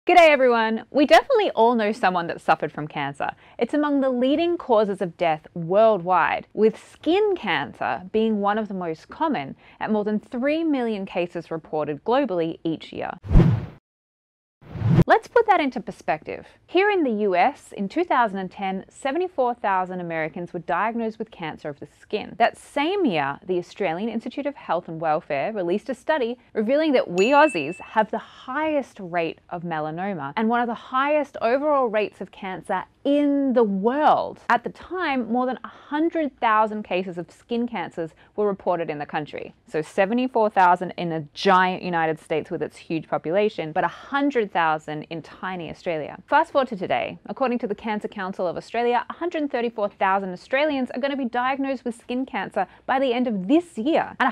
G'day everyone! We definitely all know someone that suffered from cancer. It's among the leading causes of death worldwide, with skin cancer being one of the most common, at more than 3 million cases reported globally each year. Let's put that into perspective. Here in the US, in 2010, 74,000 Americans were diagnosed with cancer of the skin. That same year, the Australian Institute of Health and Welfare released a study revealing that we Aussies have the highest rate of melanoma and one of the highest overall rates of cancer in the world. At the time, more than 100,000 cases of skin cancers were reported in the country. So 74,000 in a giant United States with its huge population, but 100,000 in tiny Australia. Fast forward to today. According to the Cancer Council of Australia, 134,000 Australians are going to be diagnosed with skin cancer by the end of this year, and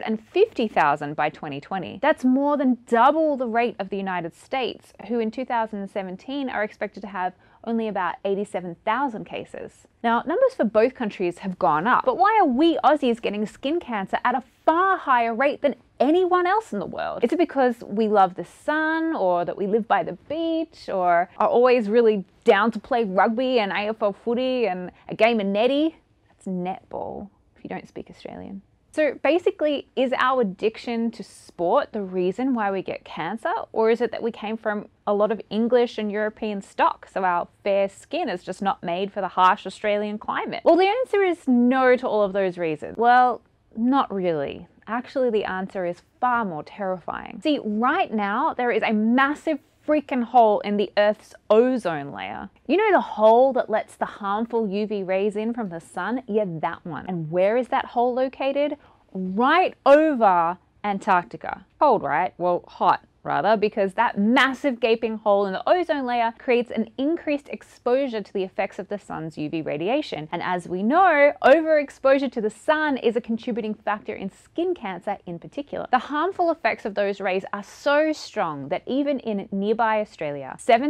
150,000 by 2020. That's more than double the rate of the United States, who in 2017 are expected to have only about 87,000 cases. Now, numbers for both countries have gone up, but why are we Aussies getting skin cancer at a far higher rate than anyone else in the world? Is it because we love the sun, or that we live by the beach, or are always really down to play rugby and AFL footy and a game of netty? That's netball, if you don't speak Australian. So basically, is our addiction to sport the reason why we get cancer? Or is it that we came from a lot of English and European stock, so our fair skin is just not made for the harsh Australian climate? Well, the answer is no to all of those reasons. Well, not really. Actually, the answer is far more terrifying. See, right now, there is a massive freaking hole in the Earth's ozone layer. You know the hole that lets the harmful UV rays in from the sun? Yeah, that one. And where is that hole located? Right over Antarctica. Cold, right? Well, hot rather, because that massive gaping hole in the ozone layer creates an increased exposure to the effects of the sun's UV radiation. And as we know, overexposure to the sun is a contributing factor in skin cancer in particular. The harmful effects of those rays are so strong that even in nearby Australia,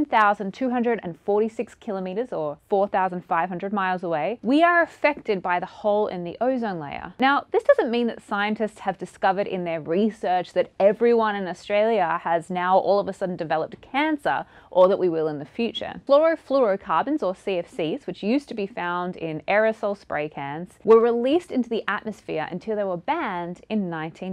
7,246 kilometers or 4,500 miles away, we are affected by the hole in the ozone layer. Now, this doesn't mean that scientists have discovered in their research that everyone in Australia has now all of a sudden developed cancer, or that we will in the future. Chlorofluorocarbons, or CFC'S, which used to be found in aerosol spray cans, were released into the atmosphere until they were banned in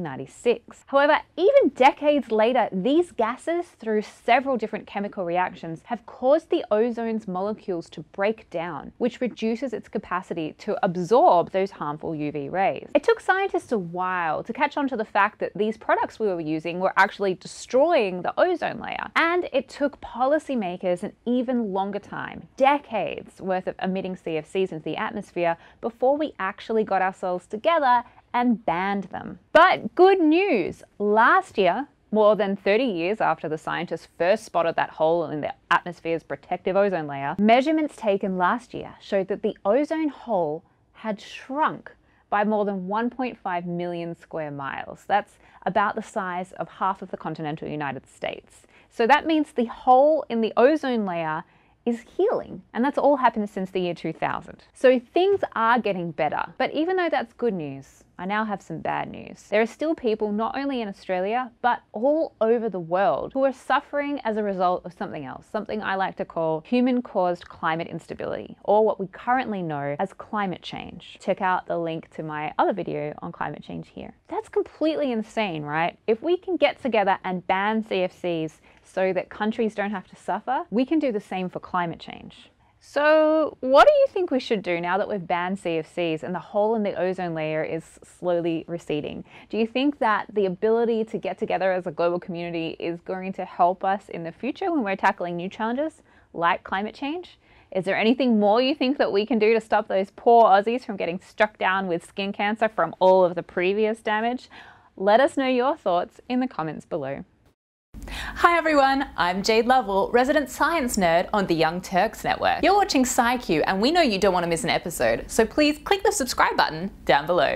1996. However, even decades later, these gases, through several different chemical reactions, have caused the ozone's molecules to break down, which reduces its capacity to absorb those harmful UV rays. It took scientists a while to catch on to the fact that these products we were using were actually destroying the ozone layer. And it took policymakers an even longer time, decades worth of emitting CFCs into the atmosphere, before we actually got ourselves together and banned them. But good news, last year, more than 30 years after the scientists first spotted that hole in the atmosphere's protective ozone layer, measurements taken last year showed that the ozone hole had shrunk by more than 1.5 million square miles. That's about the size of half of the continental United States. So that means the hole in the ozone layer is healing, and that's all happened since the year 2000. So things are getting better, but even though that's good news, I now have some bad news. There are still people, not only in Australia, but all over the world, who are suffering as a result of something else, something I like to call human-caused climate instability, or what we currently know as climate change. Check out the link to my other video on climate change here. That's completely insane, right? If we can get together and ban CFCs so that countries don't have to suffer, we can do the same for climate change. So what do you think we should do now that we've banned CFCs and the hole in the ozone layer is slowly receding? Do you think that the ability to get together as a global community is going to help us in the future when we're tackling new challenges like climate change? Is there anything more you think that we can do to stop those poor Aussies from getting struck down with skin cancer from all of the previous damage? Let us know your thoughts in the comments below. Hi everyone, I'm Jade Lovell, resident science nerd on the Young Turks Network. You're watching ScIQ and we know you don't want to miss an episode, so please click the subscribe button down below.